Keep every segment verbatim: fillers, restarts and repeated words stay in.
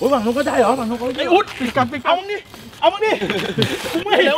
อ้ยฝั่งนู้นก็ได้เหรอฝั่งนู้นก็ไอ้อุ๊ดปิดกันปิดเอามึงดิเอามึงดิกูไม่เห็น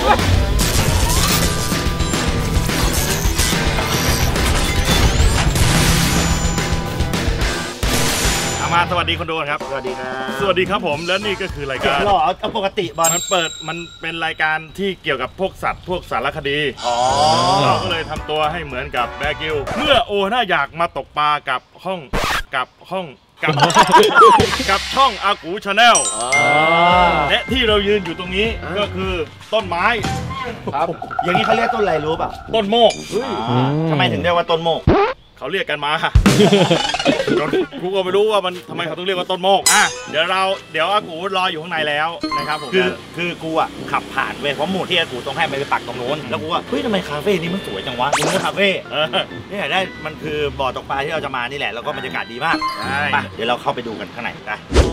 มาสวัสดีคนดูครับสวัสดีครับสวัสดีครับผมและนี่ก็คือรายการหล่อเอาปกติบอลมันเปิดมันเป็นรายการที่เกี่ยวกับพวกสัตว์พวกสารคดีอ๋อเราก็เลยทำตัวให้เหมือนกับแบกิวเมื่อโอน่าอยากมาตกปลากับห้องกับห้องกับกับช่องอากูชาแนลและที่เรายืนอยู่ตรงนี้ก็คือต้นไม้ครับอย่างนี้เขาเรียกต้นอะไรรู้ป่ะต้นโมกทำไมถึงเรียกว่าต้นโมกเขาเรียกกันมาจนกูก็ไม่รู้ว่ามันทำไมเขาต้องเรียกว่าต้นโมกอ่ะเดี๋ยวเราเดี๋ยวอากูรออยู่ข้างในแล้วนะครับผมคือคือกูอ่ะขับผ่านเว้ยเพราะหมู่ที่อากูต้องให้ไปปักตรงโน้นแล้วกูว่าเฮ้ยทำไมคาเฟ่นี้มันสวยจังวะกูนึกว่าคาเฟ่นี่ไหนได้มันคือบ่อตกปลาที่เราจะมานี่แหละแล้วก็บรรยากาศดีมากไปเดี๋ยวเราเข้าไปดูกันข้างในไป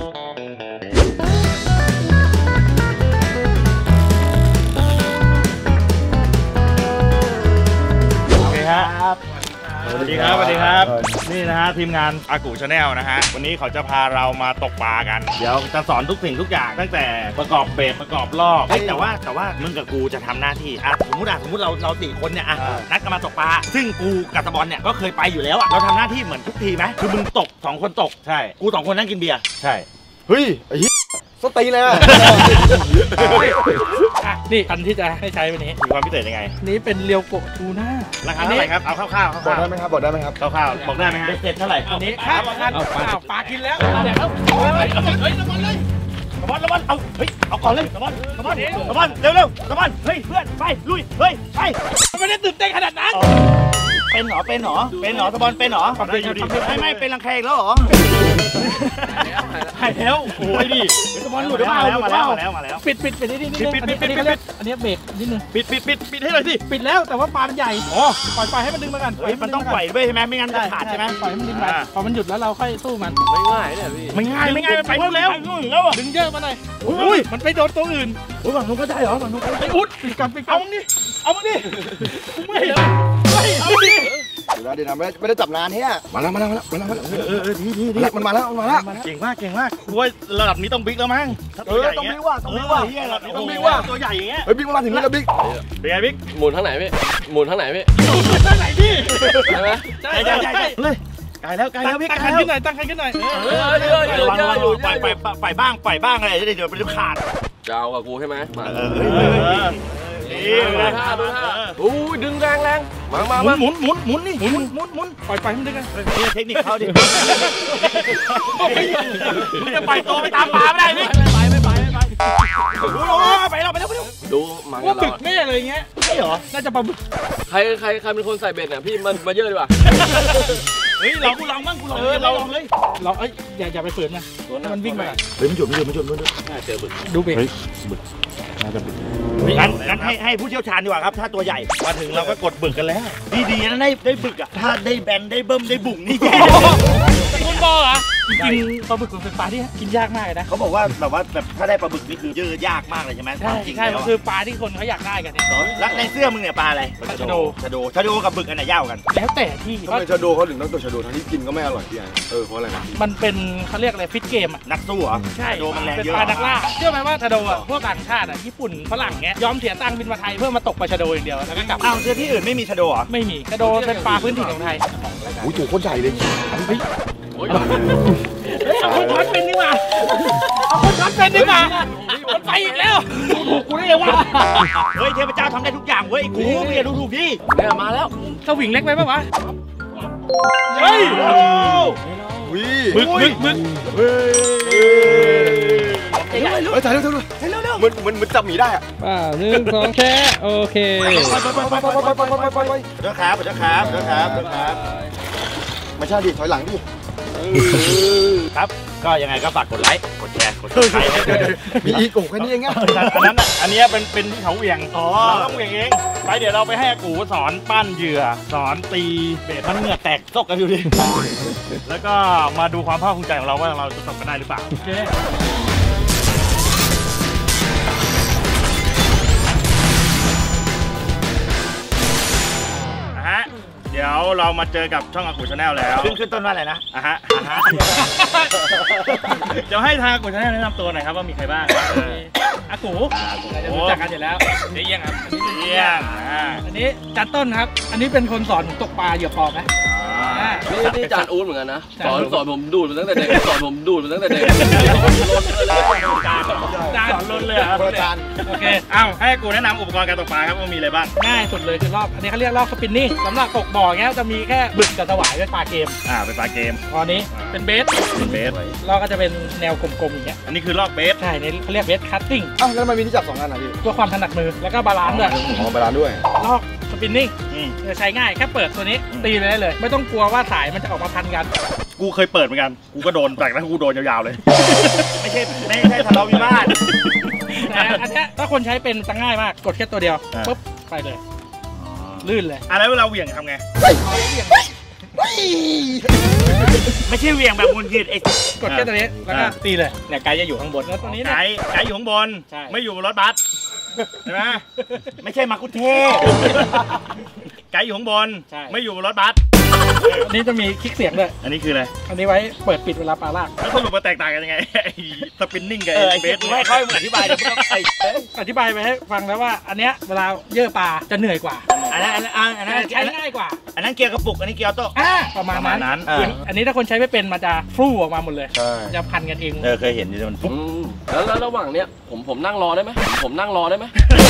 โอเคครับสวัสดีครับสวัสดีครับนี่นะฮะทีมงานอากูชาแนลนะฮะวันนี้เขาจะพาเรามาตกปลากันเดี๋ยวจะสอนทุกสิ่งทุกอย่างตั้งแต่ประกอบเบ็ดประกอบรอบแต่ว่าแต่ว่ามึงกับกูจะทำหน้าที่อ่ะสมมติอ่ะสมมติเราเราสี่คนเนี่ยอ่ะนัดกันมาตกปลาซึ่งกูกับตะบอลเนี่ยก็เคยไปอยู่แล้วอ่ะเราทำหน้าที่เหมือนทุกทีไหมคือมึงตกสองคนตกใช่กูสองคนนั่งกินเบียร์ใช่เฮ้ยไอ้สตีเลยอ่ะนี่คันที่จะให้ใช้วันนี้มีความพิเศษยังไงนี้เป็นเรียวโกทูน่าราคาเท่าไหร่ครับเอาคร่าวๆบอกได้ไหมครับบอกได้ไหมครับคร่าวๆบอกได้ไหมฮะเสร็จเท่าไหร่อันนี้ค่าค่าปลากินแล้วเดี๋ยวเฮ้ยระวังเลยระวังระวังเอาเฮ้ยเอาก่อนเลยระวังระวังระวังเร็วเร็วระวังเฮ้ยเพื่อนไปลุยเฮ้ยไปไม่ได้ตื่นเต้นขนาดนั้นเป็นหรอเป็นหรอเป็นหรอตะบอลเป็นหรอไม่ไม่เป็นรังแคแล้วหรอหายแล้วโอ้ยดิตะบอลหลุดมาแล้วมาแล้วมาแล้วมาแล้วปิดปิดปิดนี่นี่ปิดปิดปิดปิดปิดอันนี้เบรกนิดนึงปิดปิดปิดปิดให้หน่อยสิปิดแล้วแต่ว่าปลามันใหญ่อ๋อปล่อยปล่อยให้มันดึงมากันมันต้องปล่อยด้วยใช่ไหมไม่งั้นจะขาดใช่ไหมปล่อยให้มันดึงไปพอมันหยุดแล้วเราค่อยสู้มันไม่ง่ายเนี่ยพี่ไม่ง่ายไม่ง่ายมันไปนู่นแล้วแล้วดึงเยอะมาหน่อยอุ้ยมันไปโดนตัวอื่นโอ้ยฝั่งนู้นก็ได้เหรอฝั่งนู้นก็ได้ไอ้อุ๊ดปิดกันปิดกันเอามึงดิเอามึงดิกูไม่เห็นเอาดิเดี๋ยวเดี๋ยวไม่ไม่ได้จับนานเฮียมาแล้วมาแล้วมาแล้วมาแล้วเออเออดีดีดีมันมาแล้วมันมาแล้วเก่งมากเก่งมากกูว่าระดับนี้ต้องบิ๊กแล้วมั้งเออต้องบิ๊กว่ะต้องบิ๊กว่ะต้องบิ๊กว่ะตัวใหญ่อย่างเงี้ยเฮ้ยบิ๊กมาถึงนี่แล้วบิ๊กเป็นไงบิ๊กหมุนทางไหนพี่หมุนทางไหนพี่หมุนทางไหนพี่ใช่ไหมใช่ใช่ใช่เลยไกลแล้วไกลแล้วพี่ตั้งคันขึ้นหน่อยตั้งคันขึ้นหน่อยเออเยอะเยอะเยอะอยู่ปล่อยปล่อยปล่อยบ้างปล่อยบ้างอะไรเดี๋ยวมันจะขาดจะเอากับกูใช่ไหมมาเออนี่ดูท่าดูท่าโอ้ยดึงแรงแรงมามามาหมุนหมุนหมุนนี่หมุนหมุนหมุนปล่อยไปมันดึงกันนี่เทคนิคเขาดิมึงจะปล่อยตัวไปตามปลาไม่ได้พี่ไปไม่ไปไม่ไปไปเราไปแล้วไปแล้วดูมันว่าบึกแน่เลยเงี้ยใช่เหรอน่าจะปลาบึกใครใครใครเป็นคนใส่เบ็ดเนี่ยพี่มันมาเยอะดีกว่าเฮ้ยเรากูลองบ้างกูลองเลยเราลองเลยเราเอ้ยอย่าอย่าไปฝืนนะมันวิ่งไปเฮ้ยมันหยุดมันหยุดมันหยุดมันหยุดเจอบึกดูเบ็ดบึกน่าจะบึกงั้นงั้นให้ให้ผู้เชี่ยวชาญดีกว่าครับถ้าตัวใหญ่มาถึงเราก็กดบึกกันแล้วดีๆนะได้ได้บึกอ่ะถ้าได้แบนได้เบิ้มได้บุ๋งนี่แย่คุณบอลเหรอจริงๆปลาบึกเป็นปลาที่กินยากมากเลยนะเขาบอกว่าแบบว่าแบบถ้าได้ปลาบึกนี่คือยืดยากมากเลยใช่ไหมใช่ใช่คือปลาที่คนเขาอยากได้กันเนี่ยแล้วในเสื้อมึงเนี่ยปลาอะไรชะโดชะโดชะโดกับบึกอันไหนยาวกันแล้วแต่ที่ทำไมชะโดเขาถึงต้องตัวชะโดทั้งที่กินก็ไม่อร่อยพี่ไอ้เออเพราะอะไรนะมันเป็นเขาเรียกอะไรฟิตเกมอ่ะนักสู้เหรอใช่ชะโดมันแรงเยอะเป็นปลานักล่าเชื่อไหมว่าชะโดอ่ะพวกต่างชาติอ่ะญี่ปุ่นฝรั่งเงี้ยยอมเสียตังค์บินมาไทยเพื่อมาตกปลาชะโดอย่างเดียวแล้วก็กลับอ้าวเสื้อที่อื่นไม่มีชะโดเหรอไม่มีชะโดเป็นปลาพื้นถิ่นของไทยโอ้ยตัวโคตรใหญ่เลยเอาคนช็อตเป็นดีกว่าเอาคนช็อตเป็นดีกว่ามันไปอีกแล้วดูถูกกูได้ยังวะเฮ้ยเทพเจ้าทำได้ทุกอย่างเว้ยกูไม่อย่าดูถูกดิเนี่ยมาแล้วสวิงเล็กไปป่ะวะเฮ้ยบึกบึกบึกเฮ้ยเฮ้ยถ่ายเร็วเร็วเร็วเร็วเหมือนเหมือนเหมือนจับหมีได้อ่ะอ่าหนึ่งสองแค่โอเคไปไปไปไปไปไปไปไปไปเจ้าครับเจ้าครับเจ้าครับเจ้าครับไม่ใช่ดิถอยหลังดิครับก็ยังไงก็ฝากกดไลค์กดแชร์กดติดตามมีอีกโอ้แค่นี้เองอ่ะอันนั้นอันนี้เป็นเป็นที่เขาเหวี่ยงอ๋อเราต้องเหวี่ยงเองไปเดี๋ยวเราไปให้อากูสอนปั้นเหยื่อสอนตีเบ็ดมันเหงื่อแตกซกกันอยู่ดิแล้วก็มาดูความภาคภูมิใจของเราว่าเราจะตกกันได้หรือเปล่าฮะเดี๋ยวเรามาเจอกับช่องอากูชาแนลแล้วขึ้นขึ้นต้นว่าอะไรนะอ่ะฮะอ่ะฮะเดี๋ยวให้ทางอากูชาแนลแนะนำตัวหน่อยครับว่ามีใครบ้างอากูเราจะรู้จักกันอยู่แล้วเยี่ยงครับเยี่ยงอันนี้จันต้นครับอันนี้เป็นคนสอนผมตกปลาเหยื่อปลอมไหมนี่นี่จานอู๊ดเหมือนกันนะสอนสอนผมดูดมาตั้งแต่เด็กสอนผมดูดมาตั้งแต่เด็กจานล้นเลยครับจานโอเคเอาให้กูแนะนำอุปกรณ์การตกปลาครับว่ามีอะไรบ้างง่ายสุดเลยคือรอบอันนี้เขาเรียกรอบสปินนิ่งสำหรับตกบ่อเงี้ยจะมีแค่บึกกับสวายเป็นปลาเกมอ่าเป็นปลาเกมตอนนี้เป็นเบสเป็นเบสเราก็จะเป็นแนวกลมๆอย่างเงี้ยอันนี้คือรอบเบสใช่เนี่ยเขาเรียกเบสคัตติ้งอ้าวแล้วมันมีที่จับสองอันนะพี่ตัวความถนัดมือแล้วก็บาลานซ์ด้วยอ๋อบาลานซ์ด้วยรอบสปินนิ่งใช้ง่ายแค่เปิดตัวนี้ตีไปได้เลยไม่ต้องกลัวว่าสายมันจะออกมาพันกันกูเคยเปิดเหมือนกันกูก็โดนแต่นั้นกูโดนยาวๆเลยไม่ใช่ไม่ใช่ทะเลาะวิวาทแต่อันนี้ถ้าคนใช้เป็นจะง่ายมากกดแค่ตัวเดียวปุ๊บไปเลยลื่นเลยอะไรเวลาเหวี่ยงทำไงไม่ใช่เหวี่ยงแบบมุนยืดไอ้กดแค่ตัวนี้แล้วก็ตีเลยเนี่ยไกด์จะอยู่ข้างบนแล้วตัวนี้ไกด์ไกด์อยู่ข้างบนไม่อยู่บนรถบัสใช่ไหมไม่ใช่มาคุเทไกด์อยู่ข้างบนไม่อยู่บนรถบัสอันนี้จะมีคลิกเสียงด้วยอันนี้คืออะไรอันนี้ไว้เปิดปิดเวลาปลาลากแล้วสรุปมาแตกต่างกันยังไงสปินนิ่งกับเบสไม่ค่อยเหมือนอธิบายเดี๋ยวอธิบายไปให้ฟังแล้วว่าอันเนี้ยเวลาเยื่อปลาจะเหนื่อยกว่าอันนั้นอันนั้นอันนั้นใช้ง่ายกว่าอันนั้นเกียร์กระปุกอันนี้เกียร์ออโต้ประมาณนั้นอันนี้ถ้าคนใช้ไม่เป็นมันจะฟู่ออกมาหมดเลยจะพันกันเองเออเคยเห็นอยู่มันฟุ๊บแล้วแล้วระหว่างเนี้ยผมผมนั่งรอได้ไหมผมนั่งรอได้ไหม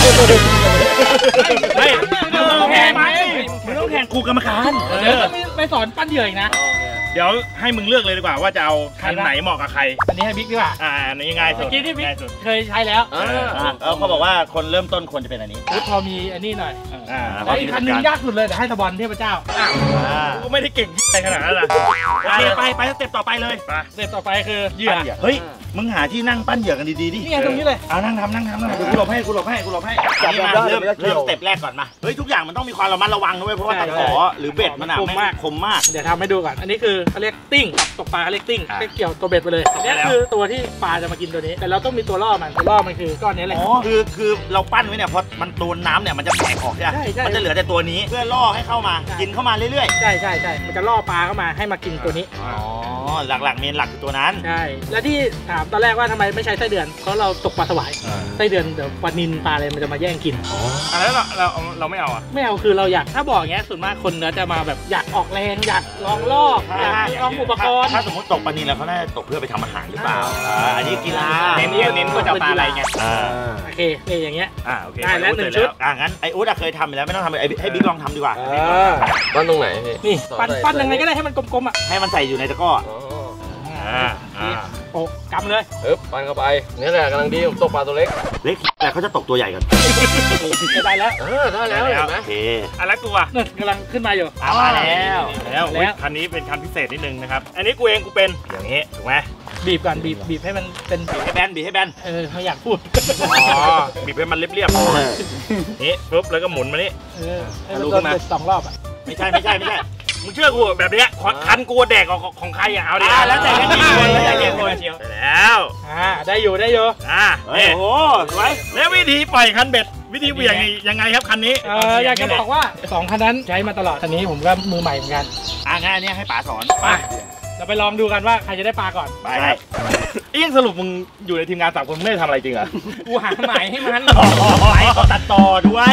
ไม่ต้องแข่งไหมไม่ต้องแข่งกูกรรมการเดี๋ยวไปสอนปั้นเหยื่ออีกนะเดี๋ยวให้มึงเลือกเลยดีกว่าว่าจะเอาคันไหนเหมาะกับใครอันนี้ให้บิ๊กดีกว่าอ่าอันนี้ง่ายสุดที่บิ๊กเคยใช้แล้วเขาบอกว่าคนเริ่มต้นควรจะเป็นอันนี้พอมีอันนี้หน่อยแล้วอีกคันนึงยากสุดเลยแต่ให้ตะบอลเทพเจ้ากูไม่ได้เก่งในขนาดนั้นนะไปไปสเต็ปต่อไปเลยสเต็ปต่อไปคือเหยื่อเฮ้ยมึงหาที่นั่งปั้นเหยื่อกันดีๆดินี่ไงตรงนี้เลยเอานั่งทำนั่งทำนั่งกูหลบให้กูหลบให้กูหลบให้อันนี้มาเริ่มเริ่มสเต็ปแรกก่อนมาเฮ้ยทุกอย่างมันต้องมีความระมัดระวังด้วยเพราะว่าตะขอหรือเบ็ดมันคมมากคมมากเดี๋ยวทำให้ดูก่อนอันนี้คือเขาเรียกติ้งตกปลาเขาเรียกติ้งเกี่ยวตัวเบ็ดไปเลยนี่คือตัวที่ปลาจะมากินตัวนี้แต่เราต้องมีตัวล่อมันตัวล่อมันคือก้อนนี้แหละอ๋อคือคือเราปั้นไว้เนี่ยพอมันโดนน้ำเนี่ยมันจะแตกออกใช่ไหมมันจะเหลือแต่ตัวนี้เพื่อล่อให้เข้ามากินเข้ามาเรื่อยๆใช่ใช่ใช่มันจะล่อปลาเข้ามาให้มากินตัวนี้อ๋อหลักๆเมนหลักคือตัวนั้นใช่แล้วที่ถามตอนแรกว่าทำไมไม่ใช้ไส้เดือนเพราะเราตกปลาสวายไส้เดือนเดี๋ยวปลานิลปลาอะไรมันจะมาแย่งกินอ๋อแล้วเราเราเราไม่เอาอ่ะไม่เอาคือเราอยากถ้าบอกอย่างเงี้ยส่วนมากคนเราจะมาแบบอยากออกแรงอยากลองล่ออยากลองอุปกรณ์ถ้าสมมติตกปลานิลแล้วเขาน่าจะตกเพื่อไปทำอาหารหรือเปล่าอันนี้กีฬาเน้นเน้นว่าจะปลาอะไรเงี้ยโอเคนี่อย่างเงี้ยอ่าโอเคได้แล้วหนึ่งชุดอ่างั้นไออุ๊ดเคยทำไปแล้วไม่ต้องทำให้บิ๊กลองทำดีกว่าปั้นตรงไหนนี่ปั้นปั้นยังไงก็ได้ให้มันกลมๆอ่ะให้มันใส่อยู่ในตะกร้ออ่าโอ้กำเลยเอ๊บปั้นเข้าไปนี่แหละกำลังดีผมตกปลาตัวเล็กเล็กแต่เขาจะตกตัวใหญ่กันได้แล้วเออได้แล้วเห็นไหมโอเคอะไรกูอ่ะกำลังขึ้นมาอยู่มาแล้วแล้วคันนี้เป็นคันพิเศษนิดนึงนะครับอันนี้กูเองกูเป็นอย่างนี้ถูกไหมบีบก่อนบีบบีบให้มันเป็นบีบให้แบนบีบให้แบนเออไม่อยากพูดอ๋อบีบให้มันเรียบๆนี่ปุ๊บแล้วก็หมุนมานี่เออให้มันโดนสองรอบอ่ะไม่ใช่ไม่ใช่ไม่ใช่มึงเชื่อกูแบบนี้คันกูแดกของของใครอ่ะเอาดิแล้วแต่กันดีแล้วแต่กันคนเชียวแล้วอ่าได้อยู่ได้อยู่อ่าโอ้โหสวยแล้ววิธีปล่อยคันเบ็ดวิธีเหวี่ยงนี่ยังไงครับคันนี้เอออยากจะบอกว่าสองคันนั้นใช้มาตลอดคันนี้ผมก็มือใหม่เหมือนกันอ่างั้นอันนี้ให้ป๋าสอนไปเราไปลองดูกันว่าใครจะได้ปลาก่อนไปเอี้ยงสรุปมึงอยู่ในทีมงานสามคนไม่ได้ทำอะไรจริงเหรอกูหาหมายให้มันหมายเขาตัดต่อด้วย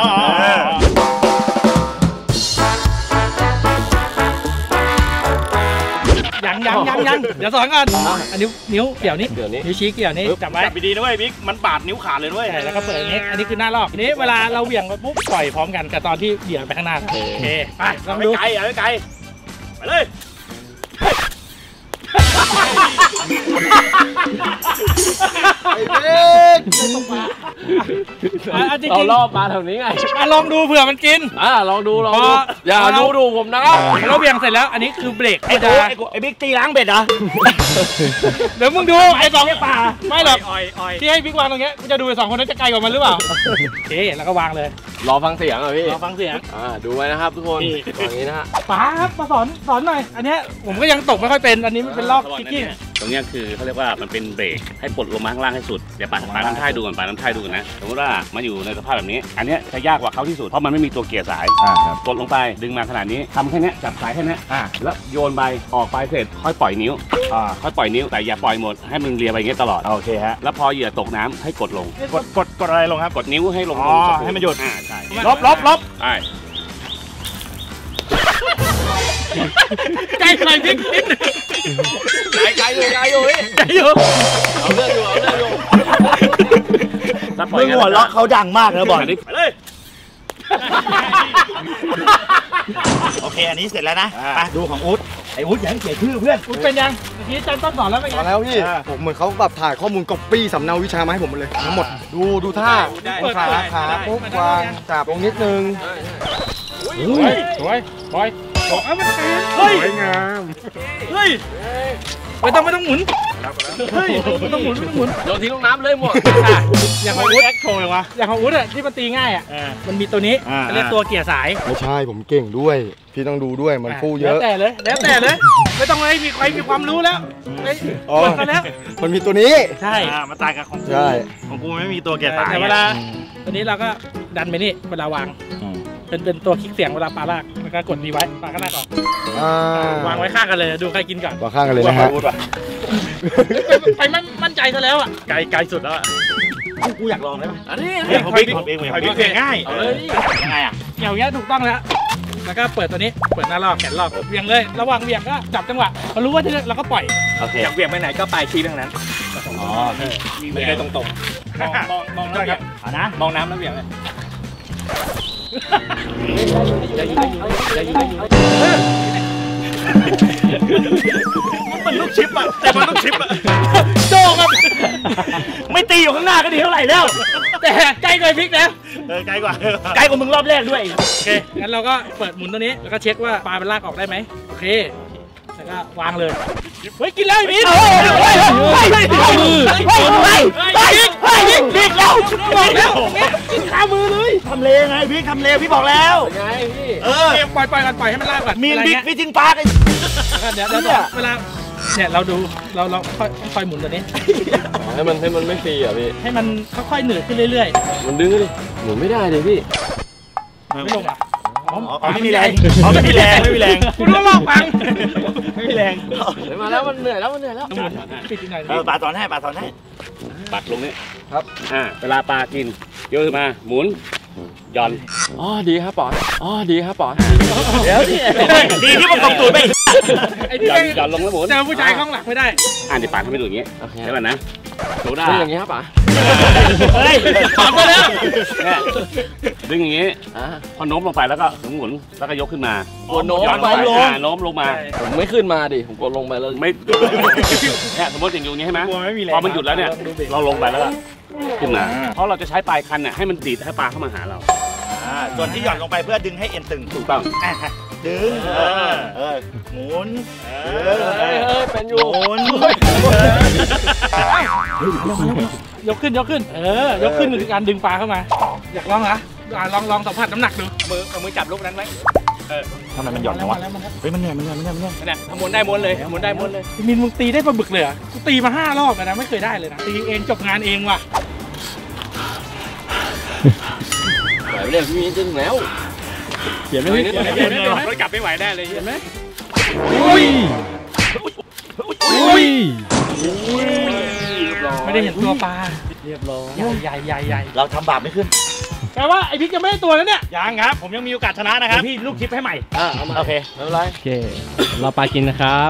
ยังยังยังยังเดี๋ยวสอนก่อนอันนิ้วนิ้วเกี่ยวนี้นิ้วชี้เกี่ยวนี้จับไว้จับดีๆด้วยบิ๊กมันบาดนิ้วขาดเลยด้วยแล้วก็เปิดนี้อันนี้คือหน้ารอบนี้เวลาเราเหวี่ยงไปปุ๊บปล่อยพร้อมกันกับตอนที่เหวี่ยงไปข้างหน้าโอเคไปลองดูไกลเอาไกลไปเลยเราล่อปลาแถวนี้ไงลองดูเผื่อมันกินอ่าลองดูลองดูอย่าดูดูผมนะเราเบี่ยงเสร็จแล้วอันนี้คือเบรกไอ้กูไอ้บิ๊กตีล้างเบ็ดเหรอเดี๋ยวมึงดูไอ้สองปลาไม่หรอกที่ให้บิ๊กวางตรงเนี้ยกูจะดูไอ้สองคนนั้นจะไกลกว่ามันหรือเปล่าโอเคแล้วก็วางเลยรอฟังเสียงอ่ะพี่รอฟังเสียงอ่าดูไว้นะครับทุกคนอย่างนี้นะฮะป๋าครับมาสอนสอนหน่อยอันนี้ผมก็ยังตกไม่ค่อยเป็นอันนี้มันเป็นรอบคิกกิ้งตรงนี้คือเขาเรียกว่ามันเป็นเบรกให้ปลดลงมาข้างล่างให้สุดเดี๋ยวปาปาน้ำท่ายดูก่อนปาน้ำท่ายดูก่อนนะสมมติว่ามาอยู่ในสภาพแบบนี้อันนี้จะยากกว่าเขาที่สุดเพราะมันไม่มีตัวเกียร์สายกดลงไปดึงมาขนาดนี้ทำแค่นี้จับสายแค่นี้แล้วโยนไปออกไปเสร็จค่อยปล่อยนิ้วค่อยปล่อยนิ้วแต่อย่าปล่อยหมดให้มันเลียไปอย่างนี้ตลอดโอเคฮะแล้วพอเหยื่อตกน้ำให้กดลงกดกดกดอะไรลงครับกดนิ้วให้ลงอ๋อให้มันหยุดอ่าใช่ลบลบลบใช่ไกลไกลนิดนิดไกลไกลอยู่ไกลอยู่ไกลอยู่เอาเรื่องอยู่เอาเรื่องอยู่มึงหัวเราะเขาดังมากนะบอลไปเลยโอเคอันนี้เสร็จแล้วนะไปดูของอุ๊ดไอ้อุ๊ดอย่าให้เสียชื่อเพื่อนอุ๊ดเป็นยังเมื่อกี้จันต้นสอนแล้วเป็นไงแล้วพี่ผมเหมือนเขาแบบถ่ายข้อมูลก๊อปปี้สำเนาวิชามาให้ผมหมดเลยทั้งหมดดูดูท่าขาขาปุ๊บวางจับลงนิดนึงสวยบอยบอกเอ้ามันสวยงามเฮ้ยไม่ต้องไม่ต้องหมุนเฮ้ยไม่ต้องหมุนไม่ต้องหมุนโยนทิ้งลงน้ำเลยหมดอย่างของอุ๊ดแอคโชว์เลยวะอย่างของอุ๊ดอ่ะที่มันตีง่ายอ่ะมันมีตัวนี้เรียกตัวเกียร์สายไม่ใช่ผมเก่งด้วยพี่ต้องดูด้วยมันฟู่เยอะแล้วแต่เลยแล้วแต่เลยไม่ต้องให้มีใครมีความรู้แล้วไอ้หมดกันแล้วมันมีตัวนี้ใช่มาตายกับของกูของกูไม่มีตัวเกียร์สายแต่เวลาตัวนี้เราก็ดันไปนี่เวลาวางเป็นเป็นตัวคลิกเสียงเวลาปลาลากแล้วก็กดดีไว้ปลาก็ลากออกวางไว้ข้างกันเลยดูใครกินก่อนวางข้างกันเลยนะฮะไปมั่นมั่นใจซะแล้วอ่ะไกลไกลสุดแล้วอ่ะกูอยากลองได้ไหมอันนี้ผมเองผมเองผมเองง่ายยังไงอ่ะเกี่ยวเงี้ยถูกต้องแล้วแล้วก็เปิดตัวนี้เปิดหน้าลอกแขนลอกเวียงเลยระหว่างเวียงก็จับจังหวะพอรู้ว่าจะเราก็ปล่อยโอเคอยากเวียงไปไหนก็ไปชี้ไปทางนั้นอ๋อมีเวียงตรงๆมองมองมองแล้วเวียงนะมองน้ำแล้วเวียงเลยมันลูกชิปอ่ะแต่มันลูกชิปอ่ะโจครับไม่ตีอยู่ข้างหน้าก็ดีเท่าไหร่แล้วแต่ใกล้กว่าพลิกแล้วเออใกล้กว่าใกล้กว่ามึงรอบแรกด้วยโอเคงั้นเราก็เปิดหมุนตัวนี้แล้วก็เช็คว่าปลาเป็นลากออกได้ไหมโอเคแล้วก็วางเลยเฮ้ยกินแล้วพี่เฮ้ยเฮ้ยเฮ้ยเฮ้ยเฮ้ยเฮ้ยเฮ้ยบิ๊กแล้วบอกแล้วกินขามือเลยทำเลไงบิ๊กทำเลพี่บอกแล้วไงพี่เออปล่อยปล่อยกันปล่อยให้มันลากก่อนมีบิ๊กพี่จิงปาร์กเดี๋ยวเดี๋ยวเวลาเนี่ยเราดูเราเราค่อยค่อยหมุนตัวนี้ให้มันให้มันไม่ฟรีอ่ะพี่ให้มันค่อยๆเหนื่อยขึ้นเรื่อยๆมันดึงเลยหมุนไม่ได้เลยพี่ไม่ลงอ่ะอ๋อไม่มีแรงอ๋อไม่มีแรงไม่มีแรงคุณต้องลอกฟังไม่มีแรงมาแล้วมันเหนื่อยแล้วมันเหนื่อยแล้วปิดหน่อยเออปลาตอนให้ปลาตอนให้ปักลงนี่ครับอ่าเวลาปลากินโยนมาหมุนย่อนอ๋อดีครับปอนอ๋อดีครับปอนเดี๋ยวดีที่มันกำตูดไปไอ้ที่ย่อนลงแล้วหมุนเจอผู้ชายข้างหลักไม่ได้อ่าเดี๋ยวปลาทำให้ดูอย่างงี้ใช่ป่ะนะดูได้อย่างงี้ครับป๋าเฮ้ยถอนไปแล้วดึงอย่างงี้พอโน้มลงไปแล้วก็หมุนแล้วก็ยกขึ้นมาโน้มไปโน้มลงมาผมไม่ขึ้นมาดิผมกดลงไปแล้วไม่เนี่ยสมมติอย่างอยู่อย่างงี้ใช่ไหมพอมันหยุดแล้วเนี่ยเราลงไปแล้วก็ขึ้นมาเพราะเราจะใช้ปลายคันน่ะให้มันดีดให้ปลาเข้ามาหาเราส่วนที่หย่อนลงไปเพื่อดึงให้เอ็นตึงถูกต้องดึงเออเออหมุนเออเออเป็นอยู่หมุนยกขึ้นยกขึ้นเออยกขึ้นคือการดึงปลาเข้ามาอยากลองเหรอลองลองสัมผัสน้ำหนักดูมือเอามือจับลูกนั้นไหมเออทำไมมันหย่อนวะเฮ้ยมันเหนื่อยมันเหนื่อยมันเหนื่อยมันเหนื่อยเนี่ยทำม้วนได้ม้วนเลยม้วนได้ม้วนเลยมินมึงตีได้ปลาบึกเลยอ่ะกูตีมาห้ารอบแล้วนะไม่เคยได้เลยนะตีเองจบงานเองว่ะไหวไม่ได้พี่มีจริงแล้วเขียนไม่ได้เขียนไม่ได้รถกลับไม่ไหวได้เลยเห็นไหมอุ้ยอุ้ยไม่ได้เห็นตัวปลาเรียบร้อยใหญ่ใหญ่ใหญ่เราทำบาปไม่ขึ้นแปลว่าไอพิกจะไม่ได้ตัวแล้วเนี่ยยังครับผมยังมีโอกาสชนะนะครับพี่ลูกทิปให้ใหม่อ่าเอามาโอเคไม่เป็นไรโอเคเราปลากินนะครับ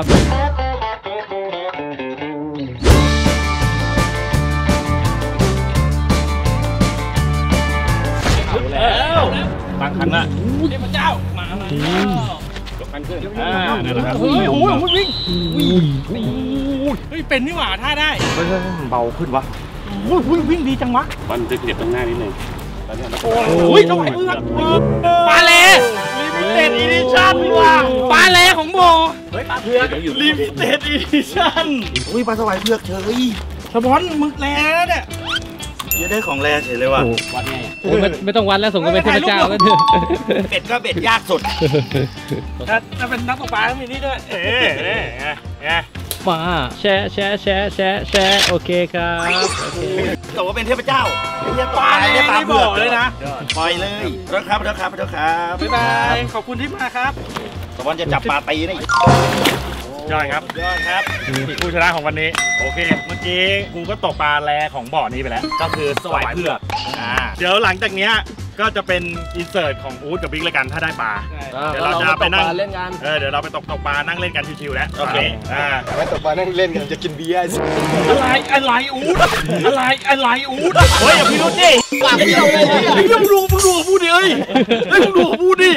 แล้วบางคันน่ะเทพเจ้ามามายกคันขึ้นอ่านั่นแหละครับโอ้โหโอ้โหวิ่งเฮ้ยเป็นนี่หว่าท่าได้เฮ้ยเบาขึ้นวะโอ้ยวิ่งดีจังวะมันจะเก็บตรงหน้านิดนึงโอ้ยต้องไปมือปลาเล่ลิมิเต็ดอีดิชั่นว่ะปลาเล่ของโมเฮ้ยปลาเผือกลิมิเต็ดอีดิชั่นอุ้ยปลาสวายเผือกเฉยสปอนมึกแร่เนี่ยเยอะได้ของแร่เฉยเลยว่ะวัดไงไม่ไม่ต้องวัดแล้วส่งกันเป็นเทพเจ้าแล้วเถอะเป็ดก็เป็ดยากสุดถ้าเป็นนักตกปลาต้องมีนี่ด้วยเอ๊ะไงไงมาแชะแชะแชะแชะแชะโอเคครับโอเคแต่ว่าเป็นเทพเจ้าเรียกปลาเรียกปลาไม่เผืบออก กเลยนะปล่อยเลยรถครับรถครับรถครับบ๊ายบายขอบคุณที่มาครับตะวันจะจับปลาตีนี่ยอดครับยอดครับผู้ชนะของวันนี้โอเค เมื่อกี้กูก็ตกปลาแรของบ่อนี้ไปแล้วก็คือสวายเผือกอ่าเดี๋ยวหลังจากเนี้ยก็จะเป็นอินเสิร์ตของอู๊ดกับบิ๊กแล้วกันถ้าได้ปลา เดี๋ยวเราจะไปนั่งเล่นกันเออเดี๋ยวเราไปตกตกปลานั่งเล่นกันชิวๆแล้วโอเคอ่าไว้ตกปลานั่งเล่นกันจะกินเบียร์อะไรอะไรอู๊ดอะไรอะไรอู๊ดเฮ้ยอย่าพี่รุ่นดิปากเดียวเลยไอ้เหี้ยมึงดูมึงดูเขาพูดดิเอ้ยไอ้ยมึงดูเขาพูดดิ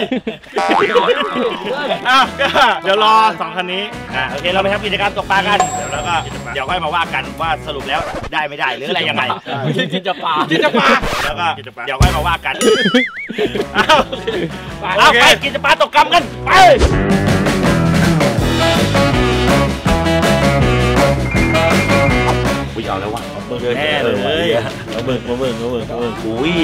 อ่ะก็เดี๋ยวรอสองคันนี้อ่าโอเคเราไปทำกิจกรรมตกปลากันเดี๋ยวแล้วก็เดี๋ยวค่อยมาว่ากันว่าสรุปแล้วได้ไม่ได้หรืออะไรยังไงกินจะปลากินจะปลาแล้วก็เดี๋ยวค่อยมาว่ากันอ้าวเอาโอเคไปกินจะปลาตกกำกันไปอุ้ยเอาแล้ววะแน่เลยมาเบิกมาเบิกมาเบิกมาเบิกอุ้ย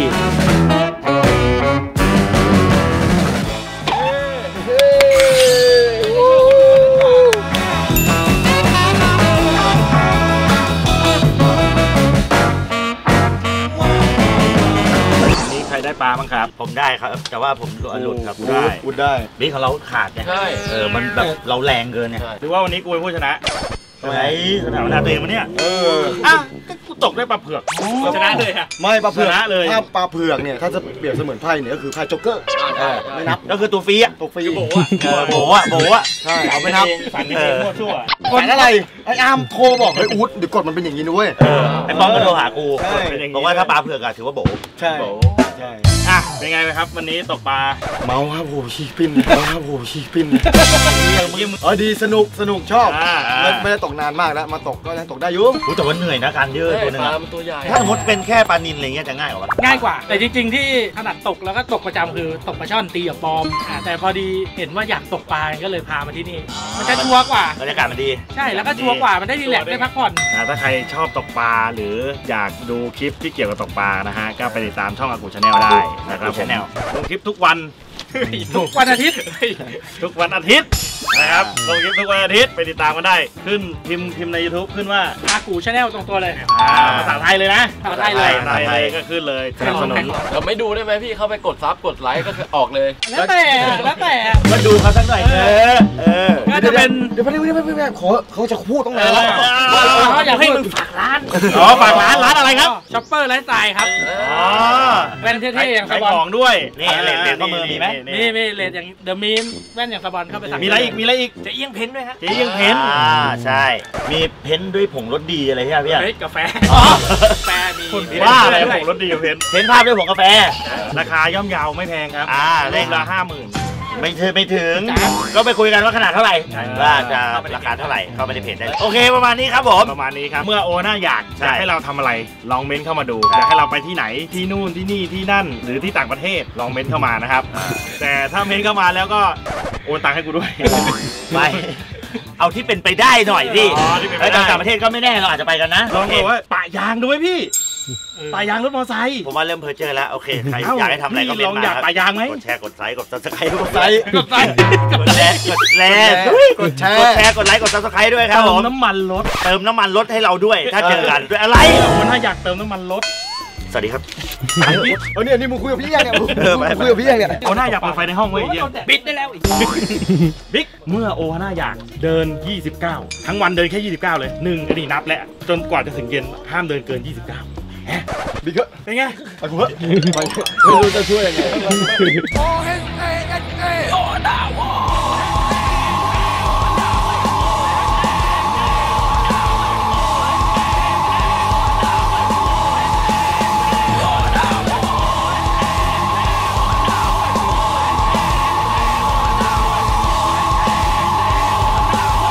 นี่ใครได้ปลาบ้างครับผมได้ครับแต่ว่าผมหลุดครับได้อุดได้นี่ของเราขาดไงใช่เออมันแบบเราแรงเกินไงหรือว่าวันนี้กูเป็นผู้ชนะไอ้สถานะตัวเองมันเนี่ยเอออ่ะก็กูตกได้ปลาเผือกชนะเลยอ่ะไม่ปลาเผือกชนะเลยถ้าปลาเผือกเนี่ยถ้าจะเปรียบเสมือนไพ่เนี่ยก็คือไพ่โจ๊กเกอร์ไม่นับก็คือตัวฟรีอ่ะตัวฟรีโบอ่ะโบอ่ะโบอ่ะใช่เอาไม่นับฝันกันเองมั่วซั่วกดอะไรไอ้อาร์มโทรบอกเฮ้ยอู๊ดเดี๋ยวกดมันเป็นอย่างนี้นุ้ยไอ้ป้องก็โทรหากูบอกว่าถ้าปลาเผือกอะถือว่าโบใช่ใช่อ่ะเป็นไงครับวันนี้ตกปลาเมาครับโหชีปิ้นเมาครับโหชีปิ้นเออดีสนุกสนุกชอบไม่ไม่ได้ตกนานมากแล้วมาตกก็ยังตกได้อยู่แต่ว่าเหนื่อยนะการยืดตัวนึงปลามันตัวใหญ่ถ้าสมมติเป็นแค่ปลานิลอะไรเงี้ยจะง่ายกว่าง่ายกว่า แต่จริงๆที่ถนัดตกแล้วก็ตกประจำคือตกปลาช่อนตีกับปอมอ่าแต่พอดีเห็นว่าอยากตกปลาก็เลยพามาที่นี่ มันจะชัวร์กว่าบรรยากาศมันดีใช่แล้วก็ชัวร์กว่ามันได้รีแลกซ์ได้พักผ่อนถ้าใครชอบตกปลาหรืออยากดูคลิปที่เกี่ยวกับตกปลานะฮะก็ไปติดตามช่องอากูชาแนลได้นะครับผมลงคลิปทุกวันทุกวันอาทิตย์ทุกวันอาทิตย์นะครับลงคลิปทุกวันอาทิตย์ไปติดตามกันได้ขึ้นพิมพ์พิมพ์ใน YouTube ขึ้นว่าอากูชาแนลตรงตัวเลยอ่าภาษาไทยเลยนะภาษาไทยเลยภาษาไทยเลยก็ขึ้นเลยสนับสนุนเราไม่ดูได้ไหมพี่เข้าไปกดซับกดไลค์ก็คือออกเลยแล้วแต่แล้วแต่มาดูเขาสักหน่อยเออเออก็จะเป็นเดี๋ยวไปเดี๋ยวไปเดี๋ยวขอเขาจะพูดต้องนานแล้วเขาอยากให้มึงฝากร้านอ๋อฝากร้านร้านอะไรครับช็อปเปอร์ไลฟ์สไตล์ครับอ๋อแว่นเท่ๆอย่างสขายบอขลองด้วยนี่เลนเลนข้อมือมีไหมนี่มีเลดอย่างเดอะมีนแว่นอย่างสบอลเข้าไปสั่งมีอะไรอีกมีอะไรอีกจะเอี้ยงเพ้นด้วยฮะเจ๊ยังเพ้นอ่าใช่ มีเพ้นด้วยผงรสดีอะไรใช่ไหมพี่เฮ้ยกาแฟอ๋อกาแฟมีว่าอะไรผมรถดีกับเพ้นเพ้นภาพด้วยผงกาแฟราคาย่อมเยาวไม่แพงครับอ่าเลขละห้าหมื่นไม่ถึงไม่ถึง ก็ไปคุยกันว่าขนาดเท่าไหร่ว่าจะราคาเท่าไหร่เข้าไปในเพจได้เลยโอเคประมาณนี้ครับผมประมาณนี้ครับ เมื่อโอน่าอยากใช่อยากให้เราทำอะไรลองเม้นเข้ามาดูอยากให้เราไปที่ไหนที่นู่นที่นี่ที่นั่น หรือที่ต่างประเทศลองเม้นเข้ามานะครับ แต่ถ้าเม้นเข้ามาแล้วก็โอนตังค์ให้กูด้วยไปเอาที่เป็นไปได้หน่อยดิอ๋อที่เป็นไปได้แล้วต่างประเทศก็ไม่แน่เราอาจจะไปกันนะลองดูว่าปะยางด้วยพี่ปะยางรถมอเตอร์ไซค์ผมว่าเริ่มเพอเจอแล้วโอเคใครเอ้าอยากให้ทำอะไรก็พี่เป็นลองมาอยากปะยางไหมกดแชร์กดไลค์กดซับสไครต์กดไลค์กดไลค์กดแชร์กดแชร์กดแชร์กดแชร์กดไลค์กดซับสไครต์ด้วยครับเติผม มน้ำมันรถเติมน้ำมันรถให้เราด้วย ถ้าเจอกันด้วยอะไรโอน่าอยากเติมน้ำมันรถสวัสดีครับเออเนี่ยนี่มึงคุยกับพี่ยังเนี่ยมึงเออไปไปคุยกับพี่ยังเนี่ยโอน่าอยากเปิดไฟในห้องไว้ยไอ้เหี้ยปิดได้แล้วอีกบิ๊กเมื่อโอฮาน่าอยากเดิน ยี่สิบเก้า ทั้งวันเดินแค่ ยี่สิบเก้า เลยหนึ่งอันนี้นับแล้วจนกว่าจะถึงเย็นห้ามเดินเกิน ยี่สิบเก้า แฮะบิ๊กเกอร์เป็นไงไอ้กูเฮ้ยไม่รู้จะช่วยยังไงโอ้เฮ้ยเอ้ยเอ้ยเอ้ยโอ้ดาว